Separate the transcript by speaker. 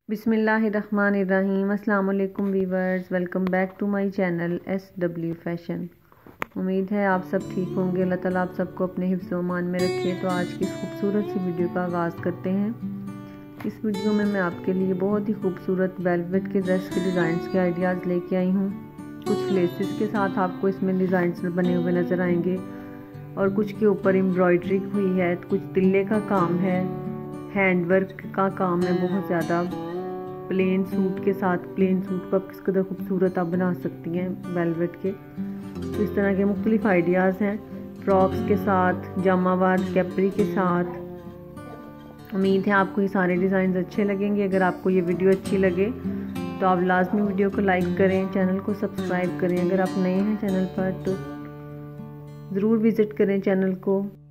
Speaker 1: बिस्मिल्लाहिर्रहमानिर्रहीम। अस्सलाम वालेकुम viewers, welcome back to my channel SW fashion. उम्मीद है आप सब ठीक होंगे। अल्लाह ताला आप सबको अपने हिफ्ज़ व अमान में रखे। तो आज की इस खूबसूरत सी वीडियो का आगाज़ करते हैं। इस वीडियो में मैं आपके लिए बहुत ही खूबसूरत वेलवेट के ड्रेस के डिज़ाइंस के आइडियाज़ लेके आई हूँ। कुछ लेसेस के साथ आपको इसमें डिज़ाइंस बने हुए नज़र आएंगे और कुछ के ऊपर एम्ब्रॉयडरी हुई है, कुछ तिल्ले का काम है, हैंडवर्क का काम है बहुत ज़्यादा। प्लेन सूट के साथ प्लेन सूट को आप किस कदर खूबसूरत आप बना सकती हैं वेलवेट के। तो इस तरह के मुख्तलिफ आइडियाज़ हैं फ्रॉक्स के साथ, जामावार कैपरी के साथ। उम्मीद है आपको ये सारे डिज़ाइन अच्छे लगेंगे। अगर आपको ये वीडियो अच्छी लगे तो आप लाजमी वीडियो को लाइक करें, चैनल को सब्सक्राइब करें। अगर आप नए हैं चैनल पर तो ज़रूर विज़िट करें चैनल को।